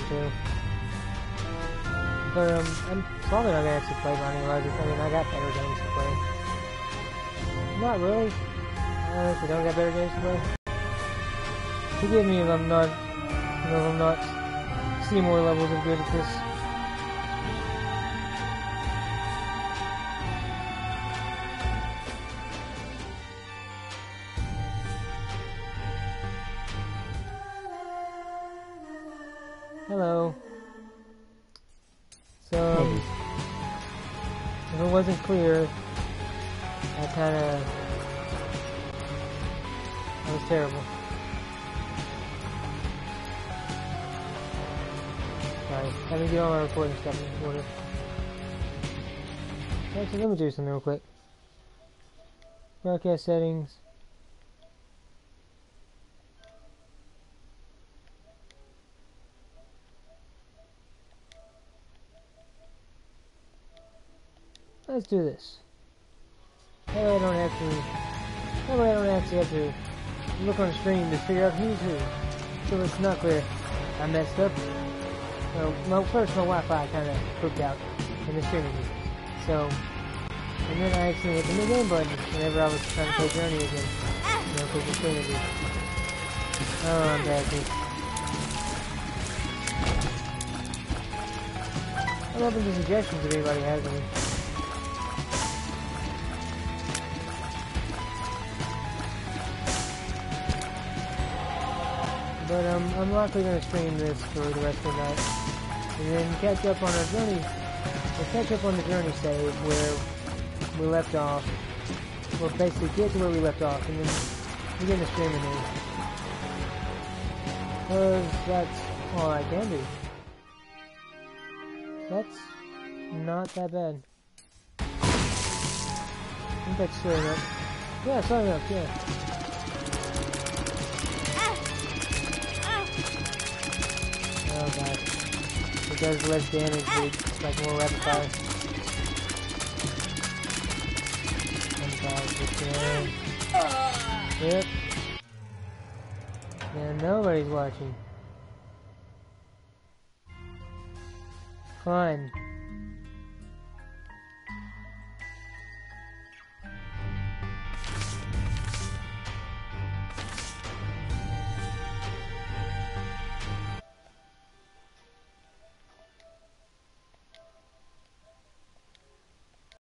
too. But I'm probably not gonna actually play Binding of Isaac. I mean, I got better games to play. Not really. I honestly don't got better games to play. Forgive me if I'm not, seeing more levels of good at this. Hello. So, if it wasn't clear, that was terrible. Sorry, let me get all my recording stuff in order. Actually, let me do something real quick. Broadcast settings. Let's do this. That way I don't actually have to look on the screen to figure out who's who. So it's not clear. I messed up. First my Wi-Fi kind of pooped out in the streaming. So, and then I actually hit the new game button whenever I was trying to play Journey again. Because the streaming did. Oh, I'm bad, dude. I'm open to suggestions if anybody has any. But I'm likely going to stream this for the rest of the night, and then catch up on our journey. We'll catch up on the journey save where we left off. We'll basically get to where we left off, and then begin the streaming here. Because that's all I can do. That's not that bad. I think that's slow enough. Yeah, slow enough, yeah. Oh god. It does less damage, but it's like more rapid fire. Yep. Yeah, nobody's watching. Fine.